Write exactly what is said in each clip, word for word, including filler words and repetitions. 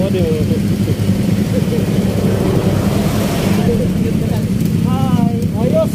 Hai, ayos.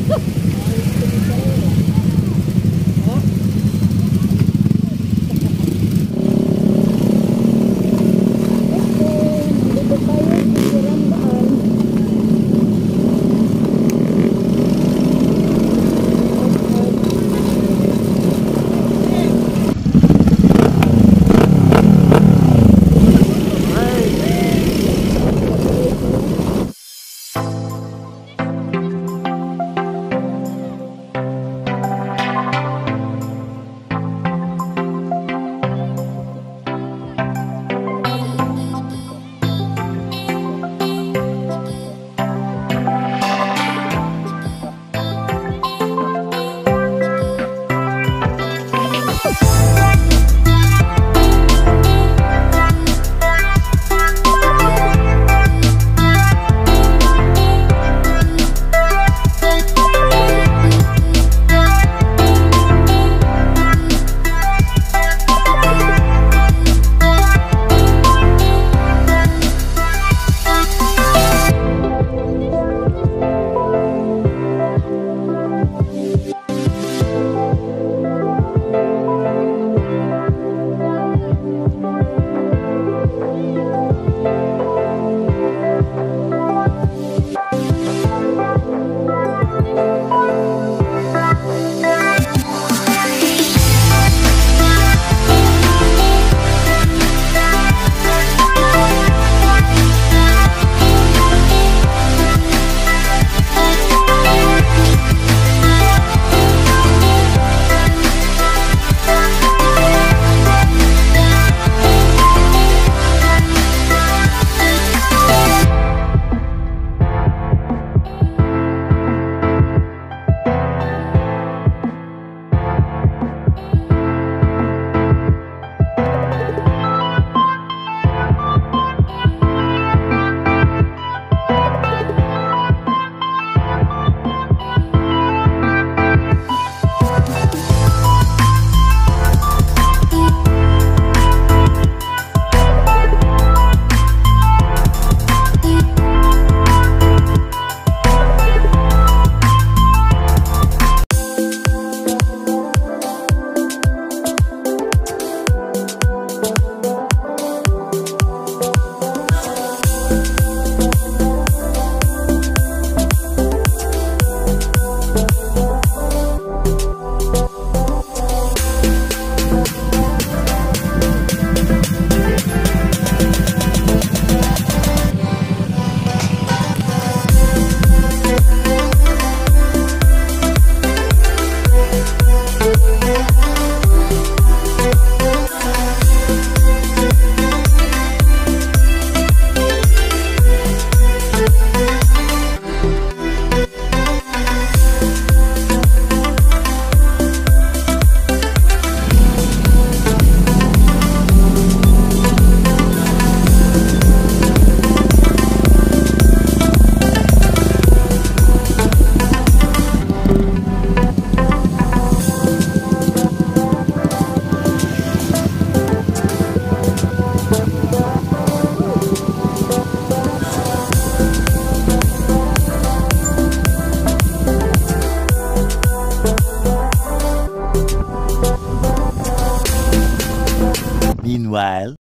Meanwhile,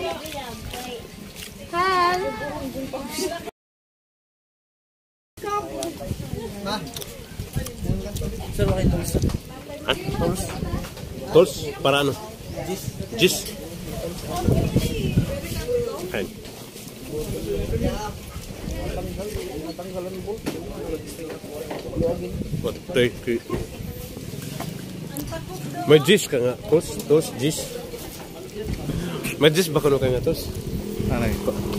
Tools? Tools? Para ano? Gis. Ayan. Patay ki. May gis ka nga. Tools? Tools? Gis? May gis ba kuno ka nga, Tools? Anay.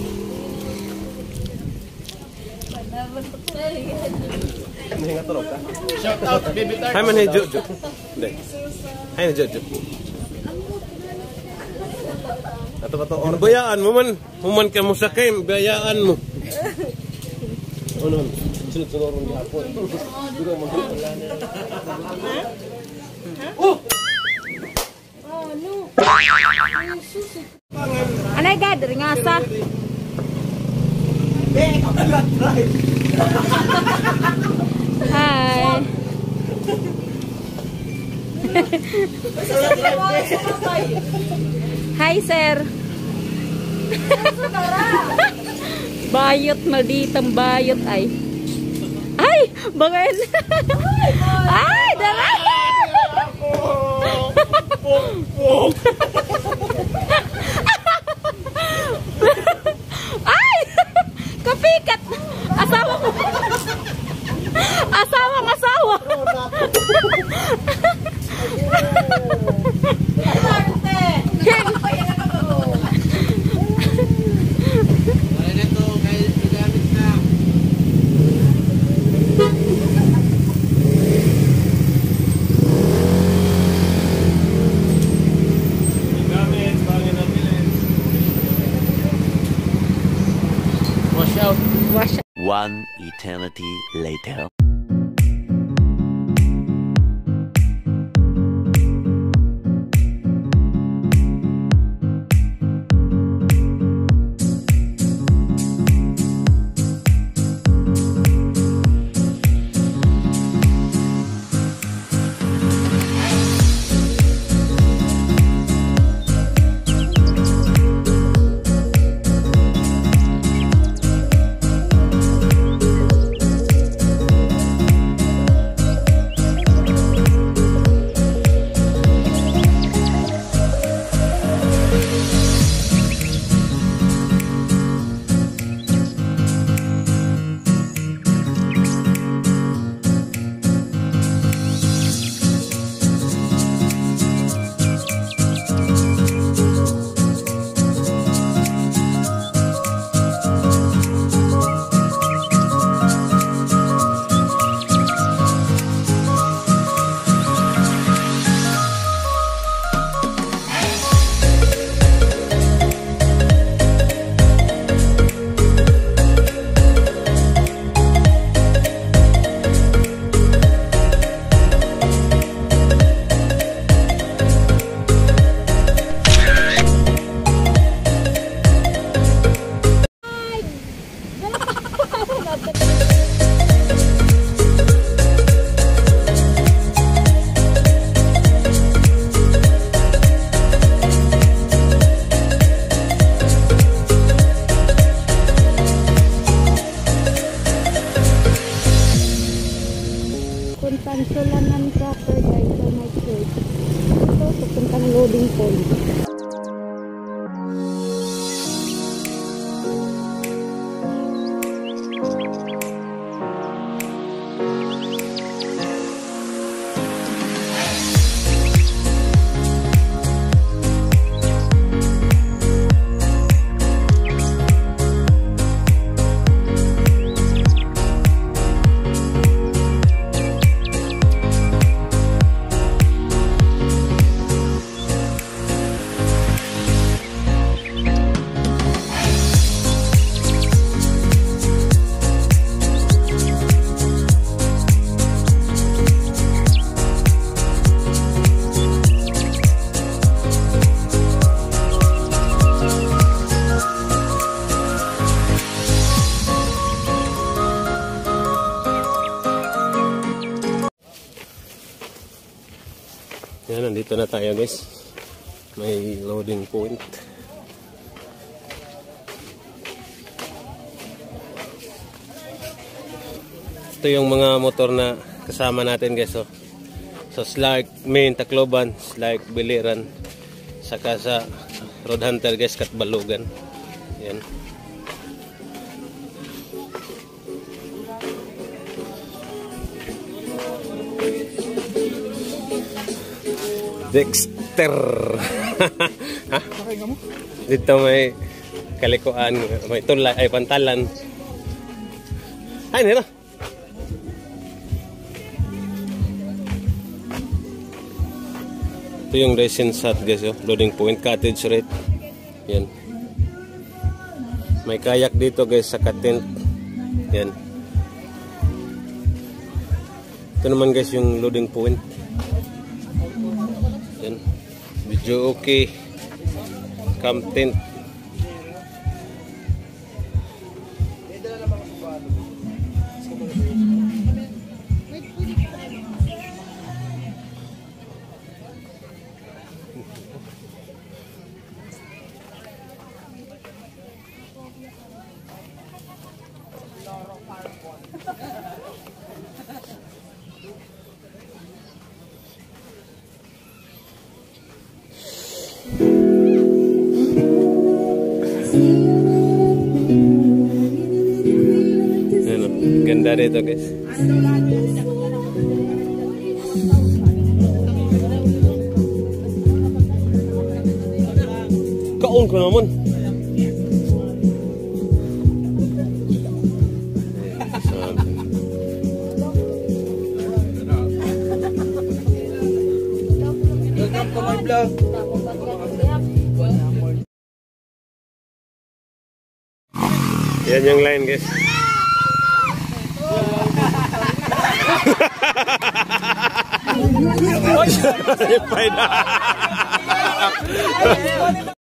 Shout out, baby tart. Hai man hey Jojo. Hindi. Hai na Jojo. Ato ba to? Bayaan mo man. Human ka mo sakay. Bayaan mo. Ano? Sunod-sunod ng hapon. Dito mo dito. Oh! Oh, no. Anay gad, ringasa. Hi. Hi, sir. Bayot, malditang bayot ay. Ay, bangin. Ay, dala. Ay, kapikat. Asawa ko. Asawang asawa. Wash out. Wash. One eternity later. Puntang Sulanan Cracker guys sa my church. Ito, pupuntang loading point. Yan, nandito na tayo guys. May loading point. Ito yung mga motor na kasama natin guys. Oh. So Slark Main Tacloban, Slark Biliran, saka sa Road Hunter guys, Katbalugan. Yan. Dexter. Ha? Dito may kalikuan, may tulay, ay pantalan. Ay, nito. Ito yung residence hut guys, oh. Loading point, cottage rate. Yan. May kayak dito guys sa tent. Yan. Ito naman guys yung loading point. Yan. Medyo okay. Camp tent. Ganda dito guys. Kaon ko naman. Welcome to my vlog. Yan yung line guys. Hahaha.